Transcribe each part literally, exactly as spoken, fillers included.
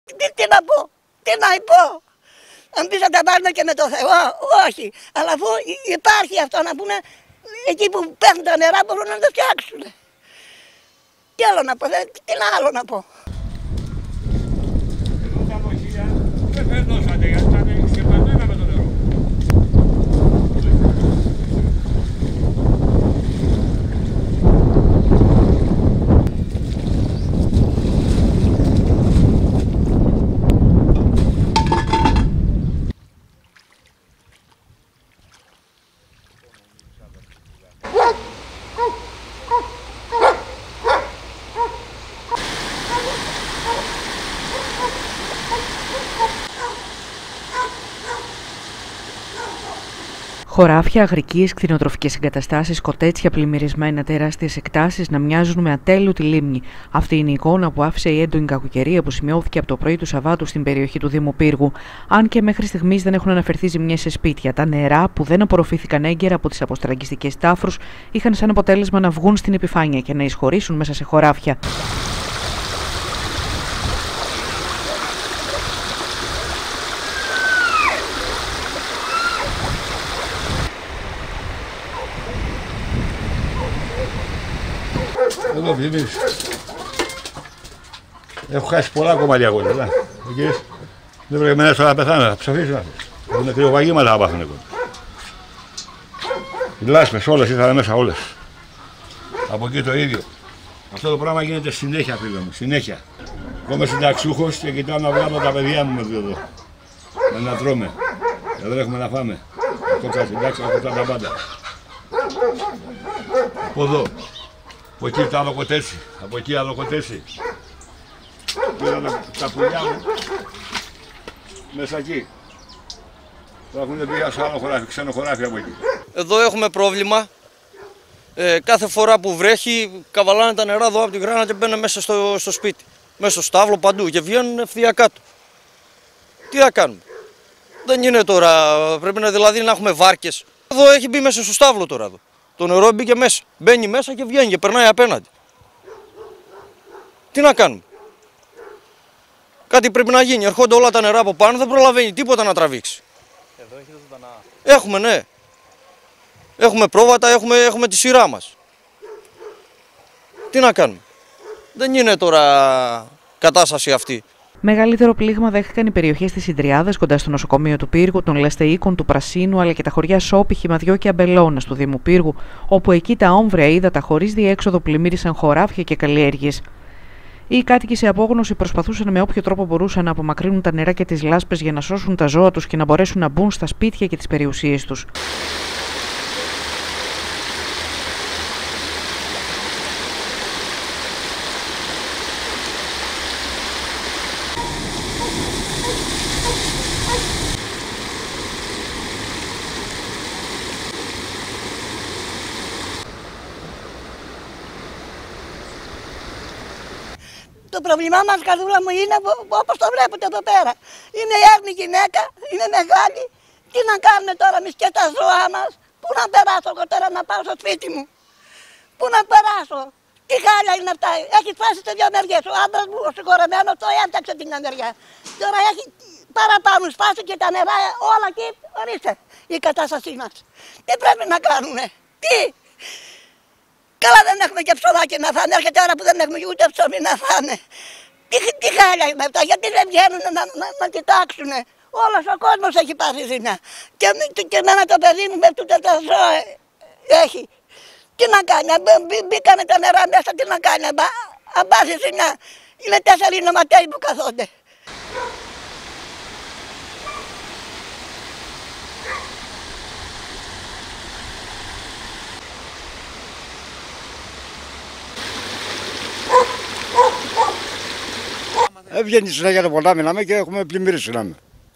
Τι, τι να πω, τι να πω. Αν πεις να τα πάρουμε και με το Θεό, όχι. Αλλά αφού υπάρχει αυτό να πούμε, εκεί που παίρνουν τα νερά μπορούν να το φτιάξουν. Τι άλλο να πω, τι άλλο να πω. Εδώ τα δοχεία δεν περνούσατε γιατί ήταν σκεπασμένα με το νερό. Χωράφια, αγρικίες, κτηνοτροφικές εγκαταστάσεις, κοτέτσια πλημμυρισμένα, τεράστιες εκτάσεις να μοιάζουν με ατέλειωτη λίμνη. Αυτή είναι η εικόνα που άφησε η έντονη κακοκαιρία που σημειώθηκε από το πρωί του Σαββάτου στην περιοχή του Δήμου Πύργου. Αν και μέχρι στιγμής δεν έχουν αναφερθεί ζημιές σε σπίτια, τα νερά που δεν απορροφήθηκαν έγκαιρα από τις αποστραγγιστικές τάφρους είχαν σαν αποτέλεσμα να βγουν στην επιφάνεια και να εισχωρήσουν μέσα σε χωράφια. Εδώ βλέπεις, έχω χάσει πολλά κομμάτια κόλλη, δεν πρέπει εμένα τώρα να πεθάνω, θα ψοφήσω. Έχουν κρυοβαγήματα να πάθουν κόλλη. Οι λάσπες όλες ήρθαν μέσα όλες. Από εκεί το ίδιο. Αυτό το πράγμα γίνεται συνέχεια, φίλε μου, συνέχεια. Εγώ είμαι συνταξιούχος και κοιτάω να βγάλω τα παιδιά μου εδώ. Να τρώμε. Δεν έχουμε να φάμε. Αυτό κάτι, εντάξει, έχω τα πάντα. Από εδώ. Από εκεί το άλλο κοτέτσι, από εκεί άλλο κοτέτσι. Πήρα τα, τα πουλιά μου μέσα εκεί. Θα έχουν πει σε άλλο χωράφι, ξένο χωράφι από εκεί. Εδώ έχουμε πρόβλημα. Ε, κάθε φορά που βρέχει καβαλάνε τα νερά εδώ από την γράνα και μπαίνουν μέσα στο, στο σπίτι. Μέσα στο στάβλο παντού και βγαίνουν ευθεία κάτω. Τι θα κάνουμε. Δεν είναι τώρα, πρέπει να, δηλαδή να έχουμε βάρκες. Εδώ έχει μπει μέσα στο στάβλο τώρα εδώ. Το νερό μπήκε μέσα. Μπαίνει μέσα και βγαίνει και περνάει απέναντι. Τι να κάνουμε. Κάτι πρέπει να γίνει. Ερχόνται όλα τα νερά από πάνω, δεν προλαβαίνει τίποτα να τραβήξει. Εδώ έχετε ζωντανά. Έχουμε, ναι. Έχουμε πρόβατα, έχουμε, έχουμε τη σειρά μας. Τι να κάνουμε. Δεν είναι τώρα κατάσταση αυτή. Μεγαλύτερο πλήγμα δέχτηκαν οι περιοχές της Ιδρυάδας κοντά στο νοσοκομείο του Πύργου, των Λεστεΐκων, του Πρασίνου αλλά και τα χωριά Σόπη, Χυμαδιό και Αμπελώνας του Δήμου Πύργου, όπου εκεί τα όμβρια ύδατα χωρίς διέξοδο πλημμύρισαν χωράφια και καλλιέργειες. Οι κάτοικοι σε απόγνωση προσπαθούσαν με όποιο τρόπο μπορούσαν να απομακρύνουν τα νερά και τις λάσπες για να σώσουν τα ζώα τους και να μπορέσουν να μπουν στα σπίτια και τις περιουσίες τους. Το πρόβλημά μας, καρδούλα μου, είναι όπως το βλέπετε εδώ πέρα. Είναι έρμη γυναίκα, είναι μεγάλη. Τι να κάνουμε τώρα εμείς και τα ζώα μας. Πού να περάσω εγώ τώρα να πάω στο σπίτι μου. Πού να περάσω. Τι χάλια είναι αυτά. Έχει σπάσει σε δύο μεριές. Ο άντρας μου, ο συγχωρεμένος, το έφτιαξε την μια μεριά. Τώρα έχει παραπάνω σπάσει και τα νερά όλα εκεί. Ορίστε η κατάστασή μας. Τι πρέπει να κάνουμε. Τι. Καλά δεν έχουμε και ψωμάκι να φάνε, έρχεται ώρα που δεν έχουμε ούτε ψωμί να φάνε. Τι, τι χάλια είναι αυτά, γιατί δεν βγαίνουν να, να, να κοιτάξουν. Όλος ο κόσμος έχει πάθει ζημιά. Και, και εμένα το παιδί μου με τούτα τα ζώα έχει. Τι να κάνει, μπή, μπήκανε τα νερά μέσα, τι να κάνει, αν πάθει ζημιά. Είναι τέσσερις νοματέοι που καθόνται. Έβγαινε συνέχεια το ποτάμι να και έχουμε πλημμυρίσει να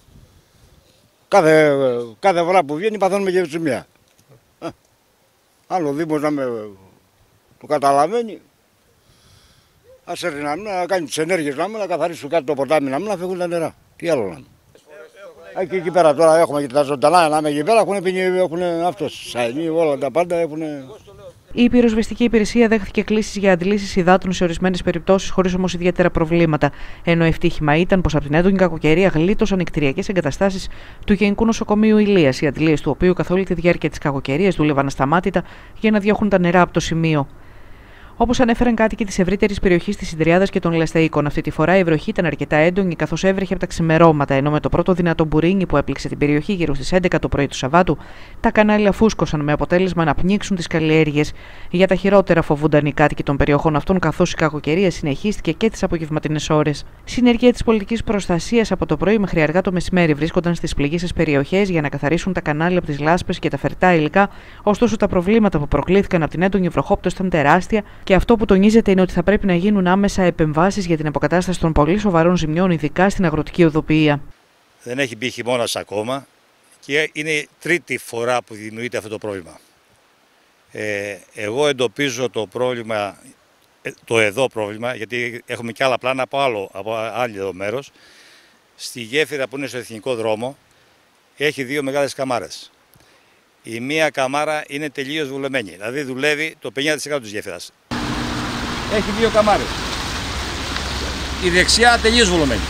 Κάθε, κάθε φορά που βγαίνει παθαίνουμε και ζημιά. Άλλο ο Δήμος να με το καταλαβαίνει. Ας έρθει να, να κάνει τις ενέργειες να, να καθαρίσουν κάτι το ποτάμι να, να φύγουν τα νερά. Τι άλλο να. Και εκεί πέρα τώρα έχουμε και τα ζωντανά να είμαι εκεί πέρα, έχουν, έχουν αυτό, σαϊνί, όλα τα πάντα έχουν. Η πυροσβεστική υπηρεσία δέχθηκε κλήσεις για αντλήσεις υδάτων σε ορισμένες περιπτώσεις, χωρίς όμως ιδιαίτερα προβλήματα. Ενώ ευτύχημα ήταν πως από την έντονη κακοκαιρία γλίτωσαν οι κτηριακές εγκαταστάσεις του Γενικού Νοσοκομείου Ηλίας, οι αντλίες του οποίου καθ' όλη τη διάρκεια της κακοκαιρίας δούλευαν ασταμάτητα για να διώχνουν τα νερά από το σημείο. Όπως ανέφεραν κάτοικοι της ευρύτερης περιοχής της Ιδρυάδας και των Λεστεΐκων, αυτή τη φορά η βροχή ήταν αρκετά έντονη καθώς έβρεχε από τα ξημερώματα, ενώ με το πρώτο δυνατό μπουρίνι που έπληξε την περιοχή γύρω στις έντεκα το πρωί του Σαββάτου, τα κανάλια φούσκωσαν με αποτέλεσμα να πνίξουν τις καλλιέργειες. Για τα χειρότερα φοβούνταν οι κάτοικοι των περιοχών αυτών, καθώς η κακοκαιρία συνεχίστηκε και τις απογευματινές ώρες. Συνεργεία της πολιτικής προστασίας από το πρωί μέχρι αργά το μεσημέρι βρίσκονταν στις πληγείσες περιοχές για να καθαρίσουν τα κανάλια από τις λάσπες και τα φερτά υλικά, ωστόσο τα προβλήματα που προκλήθηκαν από την έντονη βροχόπτωση ήταν τεράστια. Και αυτό που τονίζεται είναι ότι θα πρέπει να γίνουν άμεσα επεμβάσεις για την αποκατάσταση των πολύ σοβαρών ζημιών, ειδικά στην αγροτική οδοποιία. Δεν έχει μπει χειμώνας ακόμα και είναι η τρίτη φορά που δημιουργείται αυτό το πρόβλημα. Ε, εγώ εντοπίζω το πρόβλημα, το εδώ πρόβλημα, γιατί έχουμε και άλλα πλάνα από άλλο, από άλλο μέρος. Στη γέφυρα που είναι στο εθνικό δρόμο έχει δύο μεγάλες καμάρες. Η μία καμάρα είναι τελείως βουλεμένη, δηλαδή δουλεύει το πενήντα τοις εκατό της γέφυρας. Έχει δύο καμάρες. Η δεξιά τελείως βουλεμένη.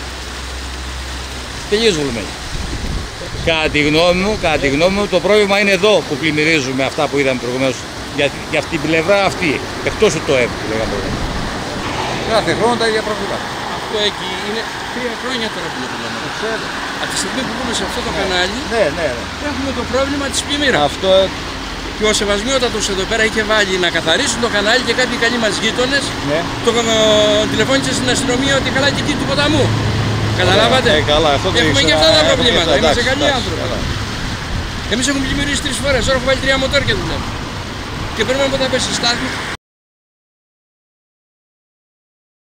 Τελείως βουλεμένη. Κατά τη γνώμη μου, κατά τη γνώμη μου, το πρόβλημα είναι εδώ που πλημμυρίζουμε αυτά που είδαμε προηγουμένως. Για, για αυτή την πλευρά αυτή, εκτός του ΤΟΕΠ που λέγαμε. Κάθε χρόνο τα ίδια προβλήματα. Αυτό εκεί είναι τρία χρόνια τώρα που το λέμε. Από τη στιγμή που μπούμε σε αυτό το κανάλι, ναι, ναι, ναι. έχουμε το πρόβλημα της πλημμύρας. Αυτό... Και ο Σεβασμιότατος εδώ πέρα είχε βάλει να καθαρίσουν το κανάλι και κάποιοι καλοί μας γείτονες ναι. το τηλεφώνησε στην αστυνομία ότι καλά και εκεί του ποταμού. Καταλάβατε. Ε, καλά, αυτό το έχουμε ήξερα, και αυτά τα προβλήματα. εντάξει, Είμαστε καλοί εντάξει, άνθρωποι. καλά. Εμείς έχουμε πλημμυρίσει τρεις φορές. Τώρα έχω βάλει τρία μοτόρ και δουλεύουμε. Και πρέπει να πέσει στάθμη.